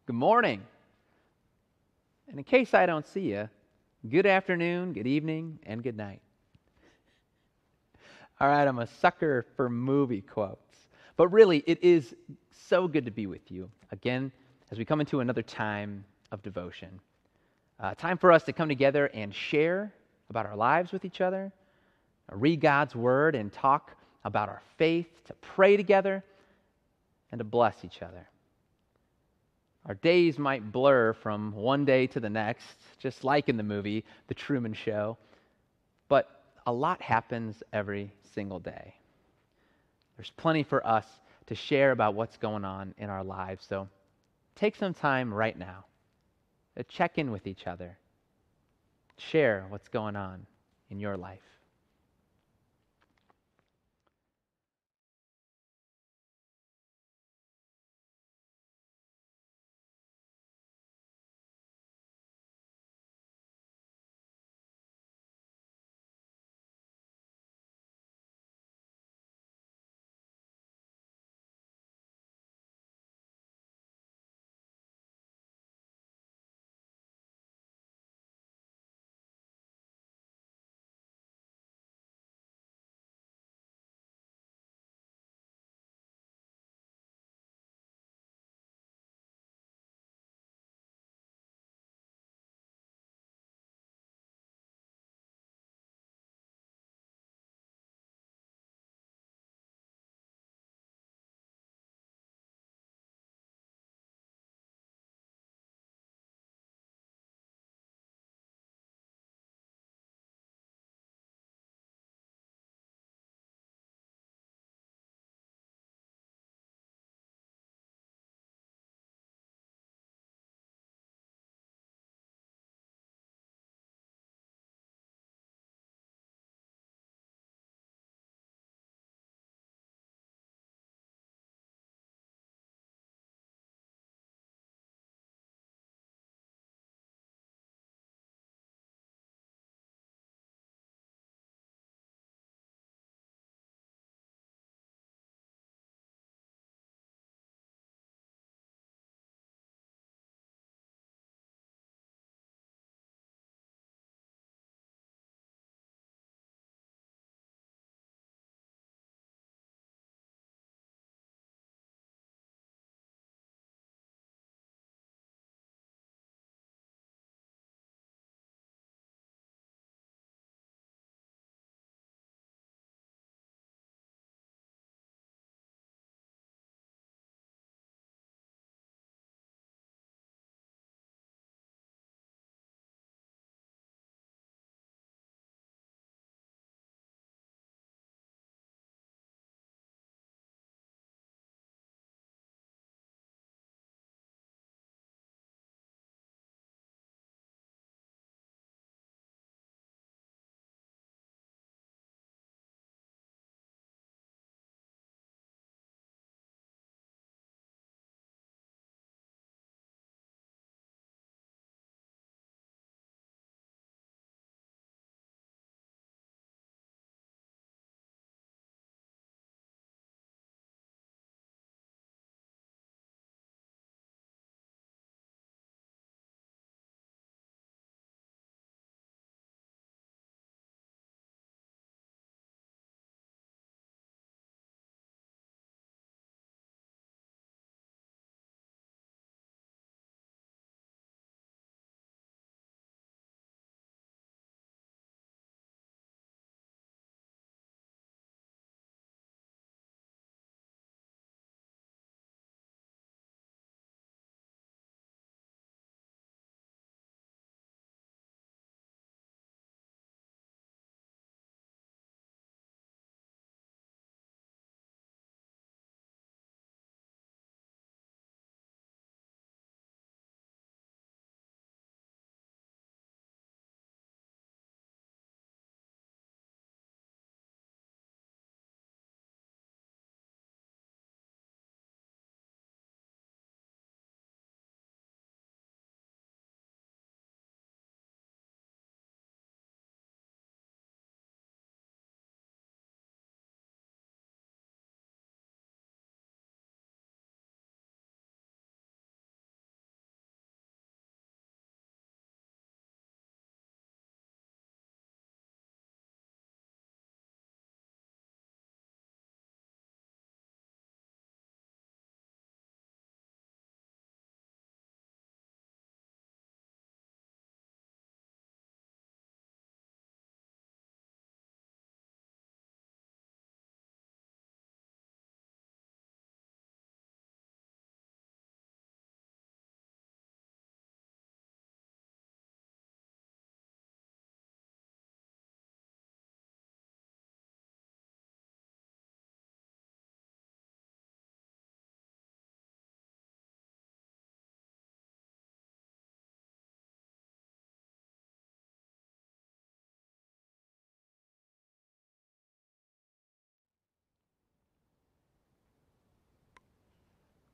Good morning. And in case I don't see you, good afternoon, good evening, and good night. All right, I'm a sucker for movie quotes. But really, it is so good to be with you again as we come into another time of devotion. Time for us to come together and share about our lives with each other, read God's Word, and talk about our faith, to pray together, and to bless each other. Our days might blur from one day to the next, just like in the movie, The Truman Show, but a lot happens every single day. There's plenty for us to share about what's going on in our lives, so take some time right now to check in with each other, share what's going on in your life.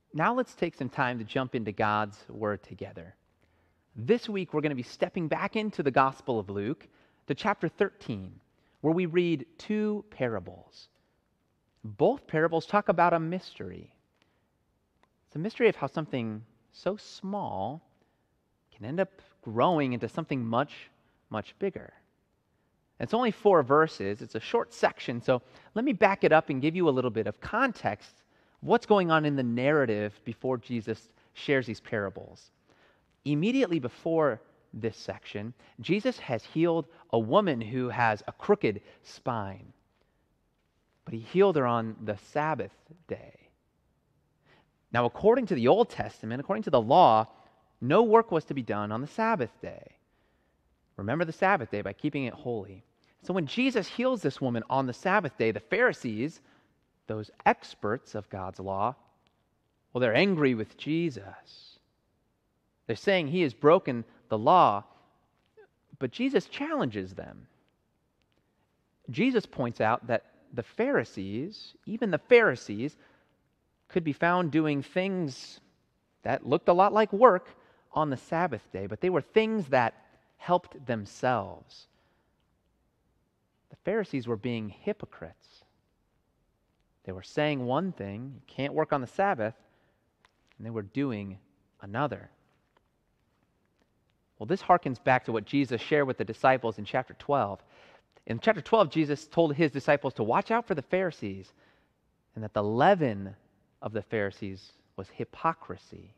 Now let's take some time to jump into God's Word together. This week, we're going to be stepping back into the Gospel of Luke to chapter 13, where we read two parables. Both parables talk about a mystery. It's a mystery of how something so small can end up growing into something much, much bigger. It's only 4 verses. It's a short section, so let me back it up and give you a little bit of context of what's going on in the narrative before Jesus shares these parables. Immediately before this section, Jesus has healed a woman who has a crooked spine. But he healed her on the Sabbath day. Now, according to the Old Testament, according to the law, no work was to be done on the Sabbath day. Remember the Sabbath day by keeping it holy. So when Jesus heals this woman on the Sabbath day, the Pharisees, those experts of God's law, well, they're angry with Jesus. They're saying he has broken the law, but Jesus challenges them. Jesus points out that the Pharisees, even the Pharisees, could be found doing things that looked a lot like work on the Sabbath day, but they were things that helped themselves. The Pharisees were being hypocrites. They were saying one thing, you can't work on the Sabbath, and they were doing another. Well, this harkens back to what Jesus shared with the disciples in chapter 12. In chapter 12, Jesus told his disciples to watch out for the Pharisees and that the leaven of the Pharisees was hypocrisy.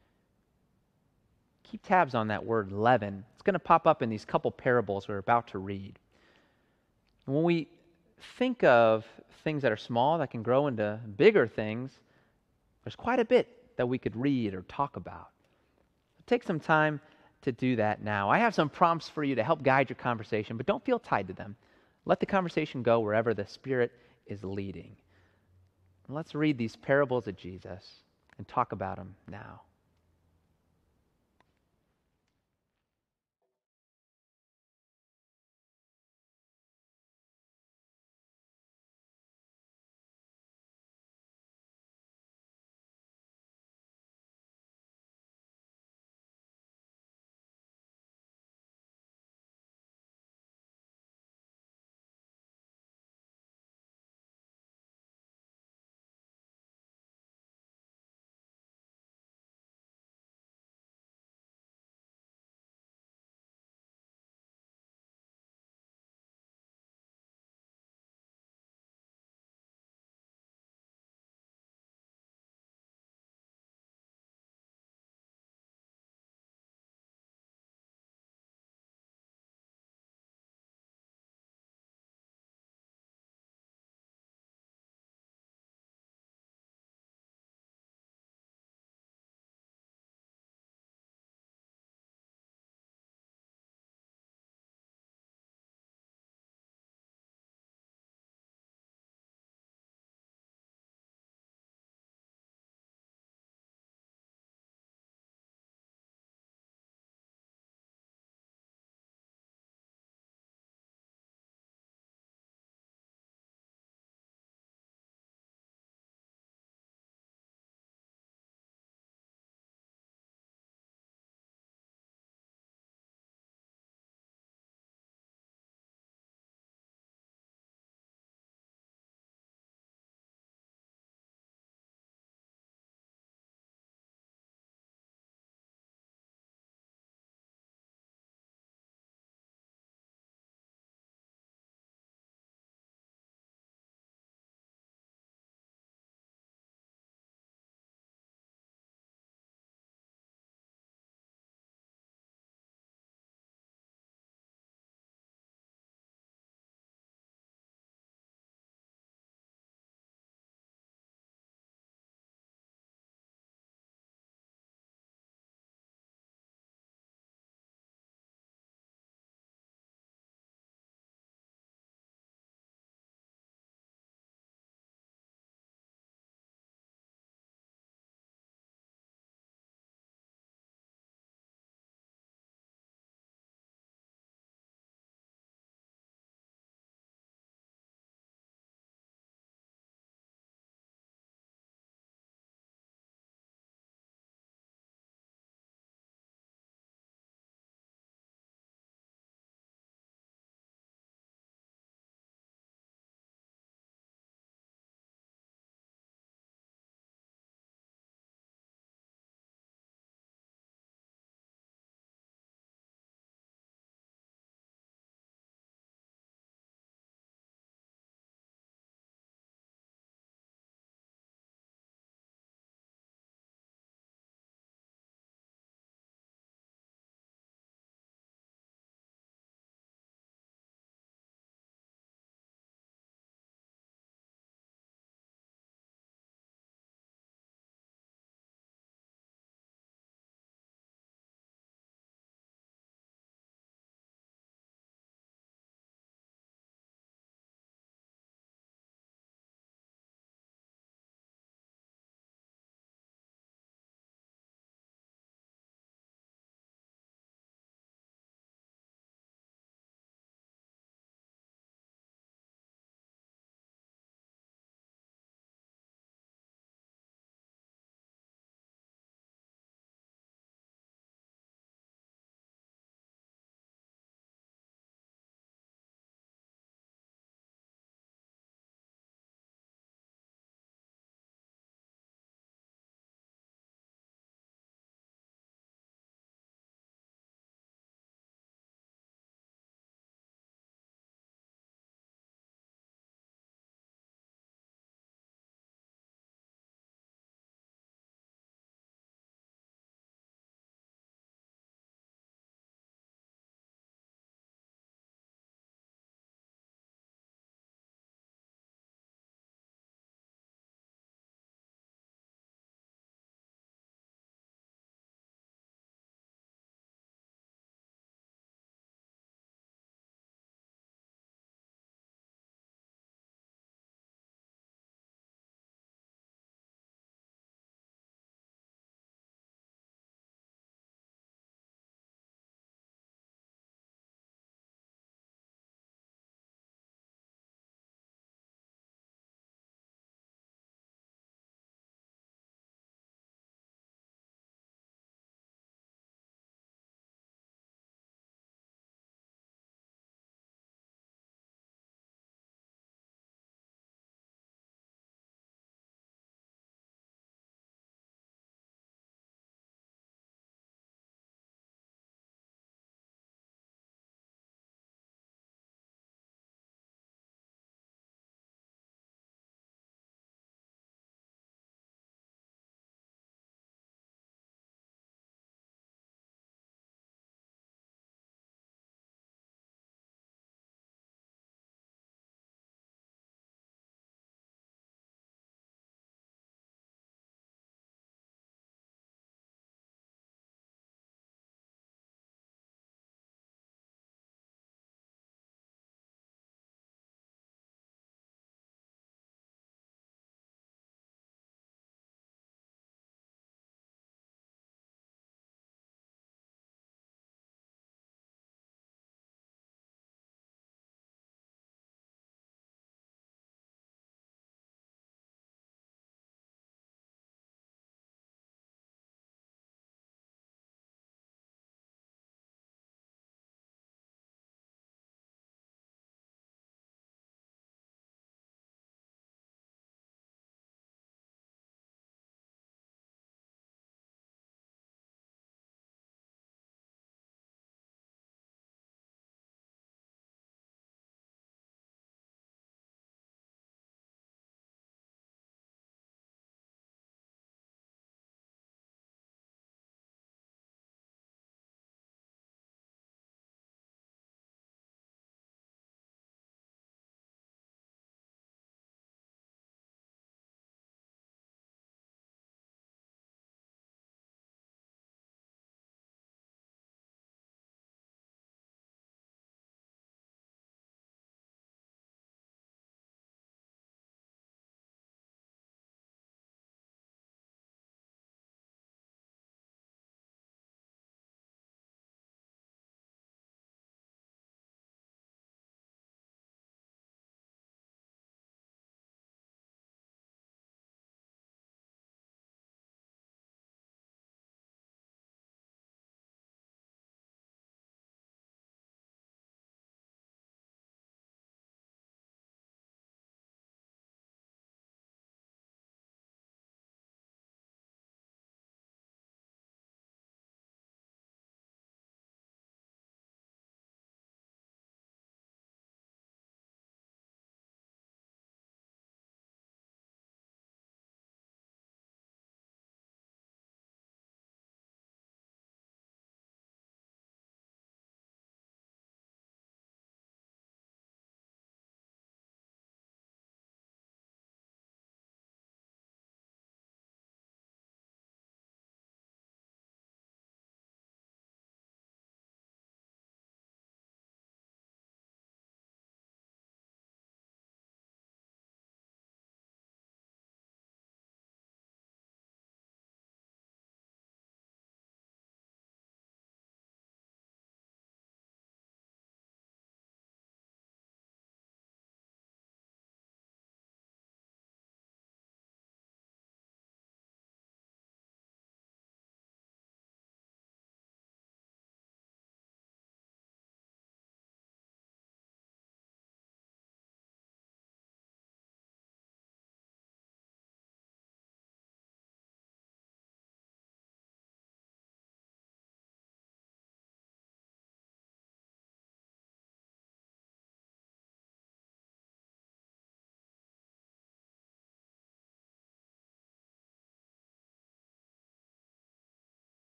Keep tabs on that word leaven. It's going to pop up in these couple parables we're about to read. When we think of things that are small that can grow into bigger things, there's quite a bit that we could read or talk about. Take some time to do that now. I have some prompts for you to help guide your conversation, but don't feel tied to them. Let the conversation go wherever the Spirit is leading. Let's read these parables of Jesus and talk about them now.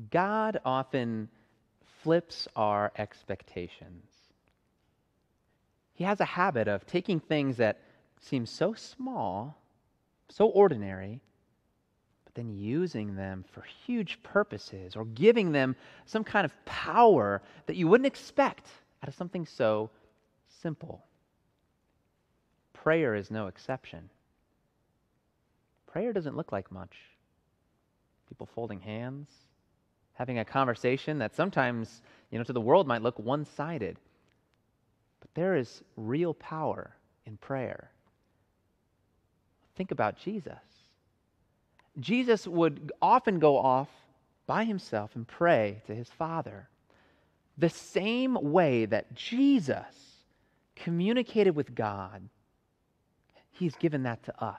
God often flips our expectations. He has a habit of taking things that seem so small, so ordinary, but then using them for huge purposes or giving them some kind of power that you wouldn't expect out of something so simple. Prayer is no exception. Prayer doesn't look like much. People folding hands, having a conversation that sometimes, to the world might look one-sided. But there is real power in prayer. Think about Jesus. Jesus would often go off by himself and pray to his Father. The same way that Jesus communicated with God, he's given that to us.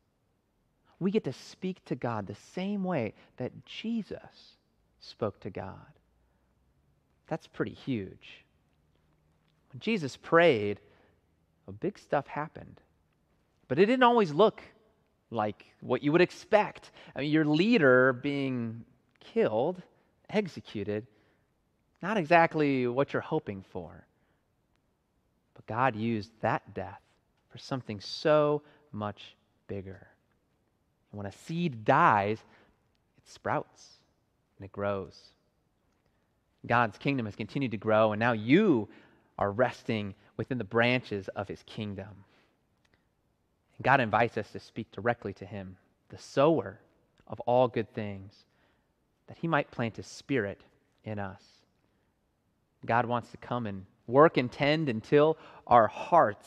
We get to speak to God the same way that Jesus spoke to God. That's pretty huge. When Jesus prayed, big stuff happened. But it didn't always look like what you would expect. I mean, your leader being killed, executed, not exactly what you're hoping for. But God used that death for something so much bigger. And when a seed dies, it sprouts and it grows. God's kingdom has continued to grow, and now you are resting within the branches of his kingdom. And God invites us to speak directly to him, the sower of all good things, that he might plant his spirit in us. God wants to come and work and tend and till our hearts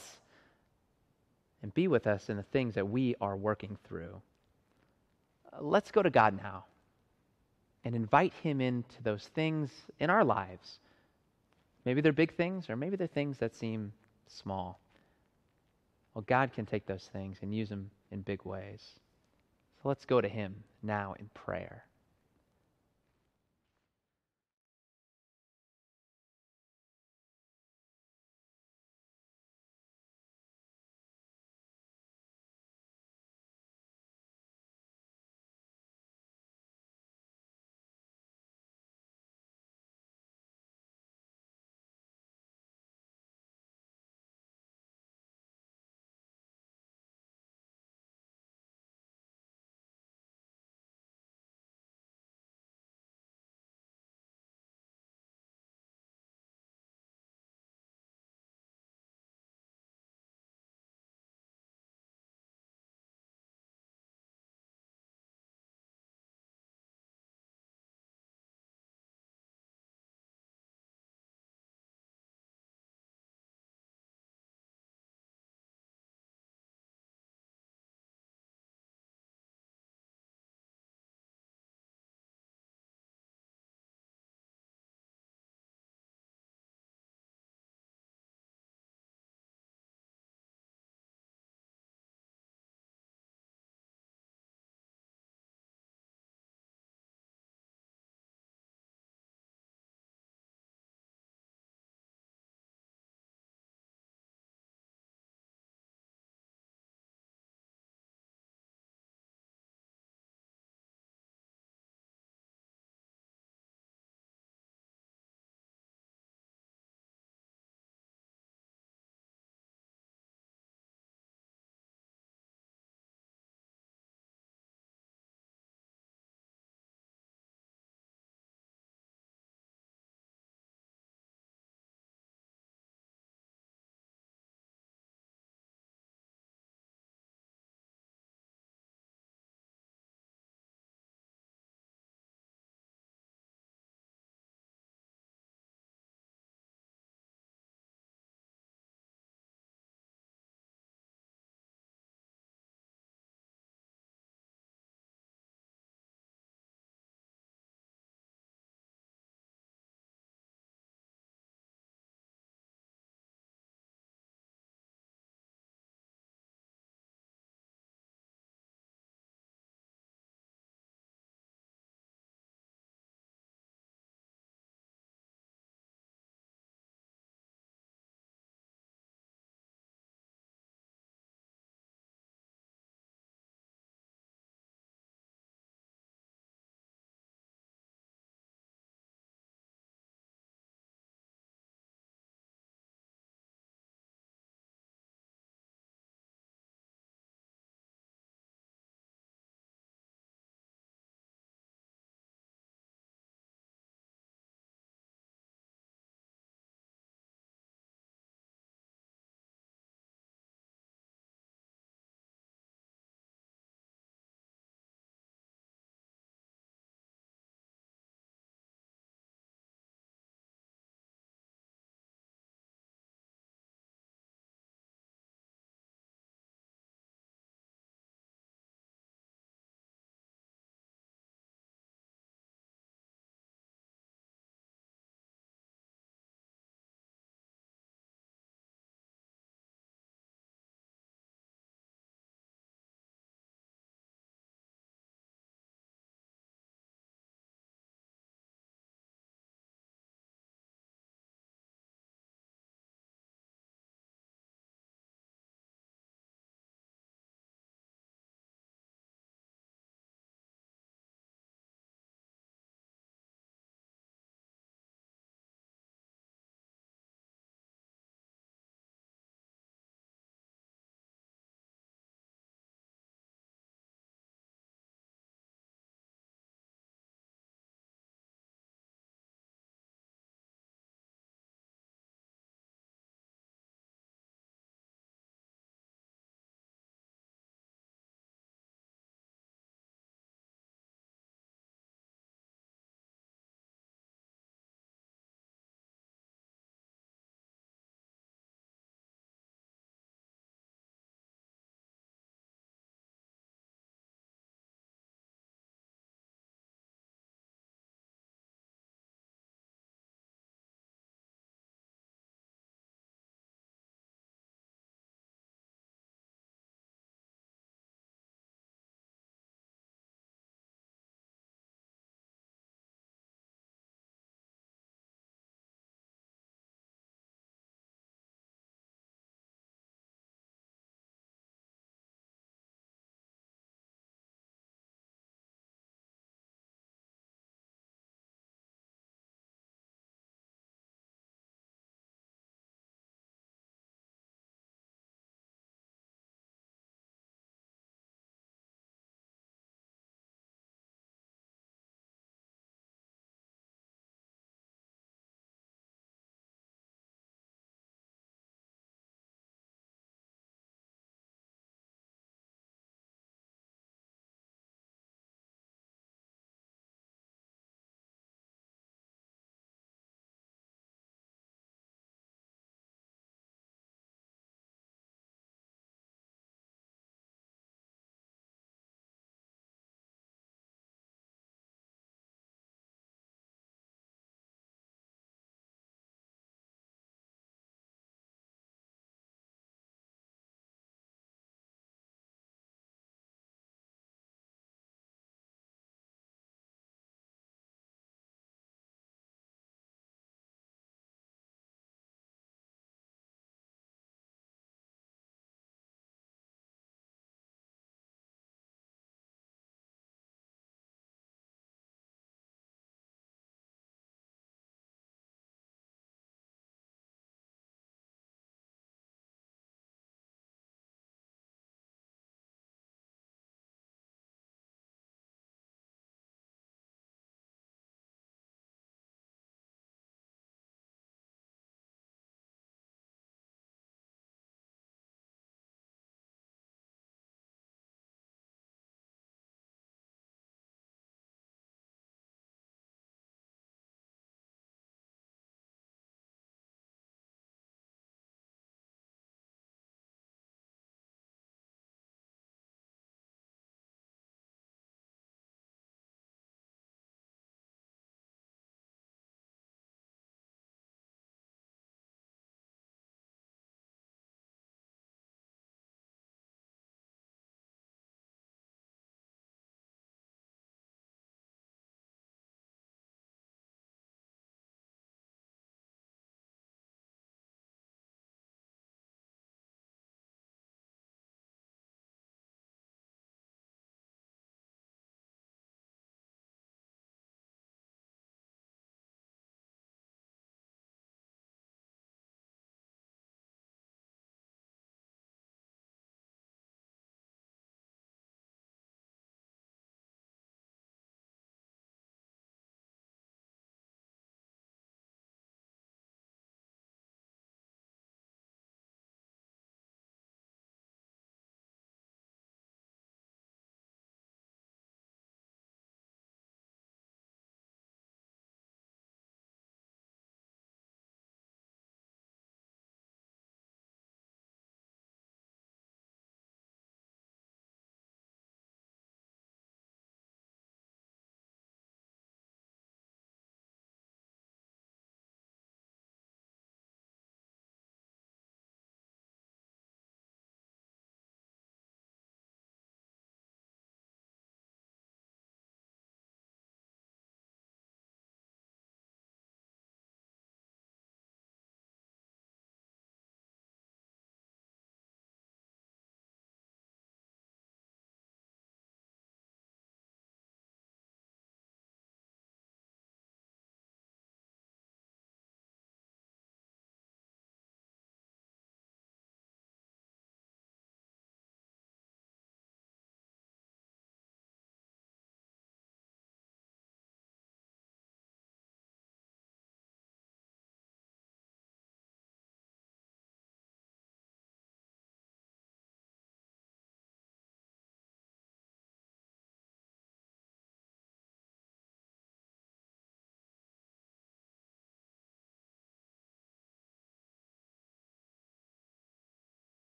and be with us in the things that we are working through. Let's go to God now and invite him into those things in our lives. Maybe they're big things, or maybe they're things that seem small. Well, God can take those things and use them in big ways. So let's go to him now in prayer.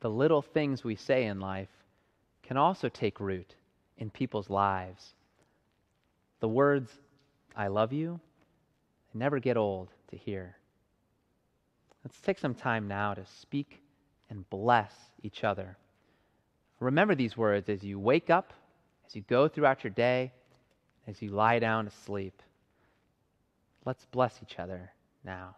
the little things we say in life can also take root in people's lives. The words, "I love you," they never get old to hear. Let's take some time now to speak and bless each other. Remember these words as you wake up, as you go throughout your day, as you lie down to sleep. Let's bless each other now.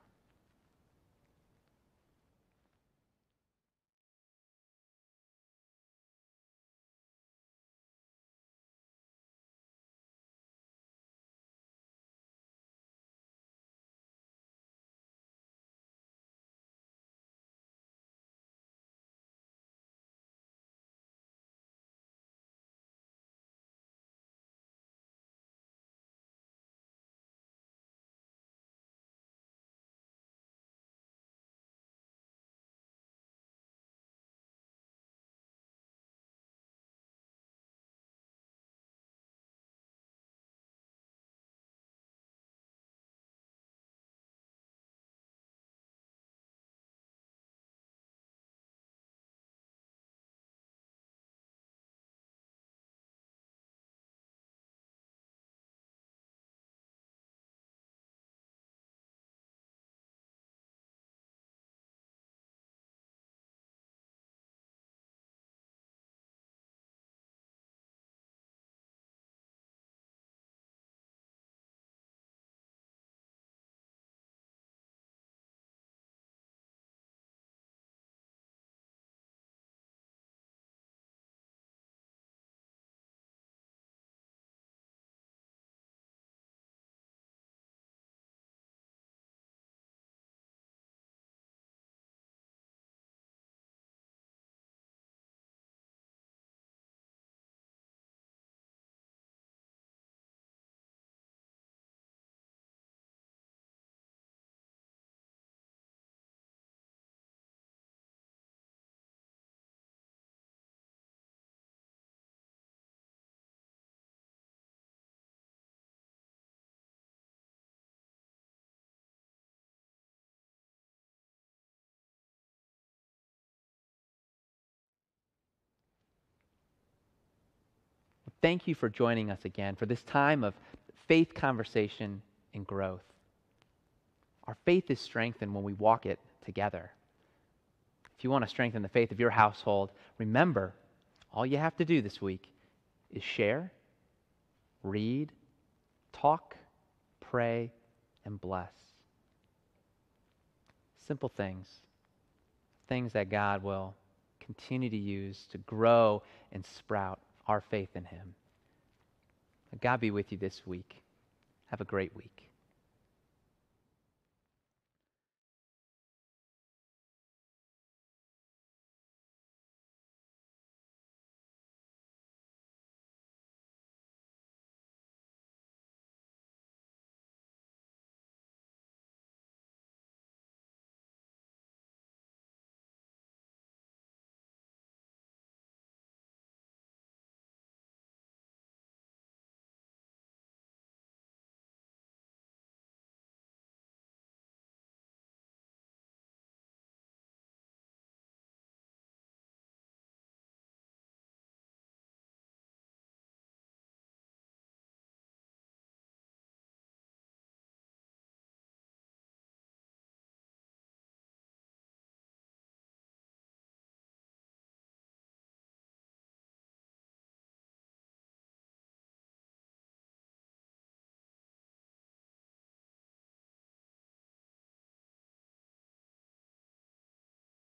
Thank you for joining us again for this time of faith conversation and growth. Our faith is strengthened when we walk it together. If you want to strengthen the faith of your household, remember, all you have to do this week is share, read, talk, pray, and bless. Simple things, things that God will continue to use to grow and sprout our faith in Him. God be with you this week. Have a great week.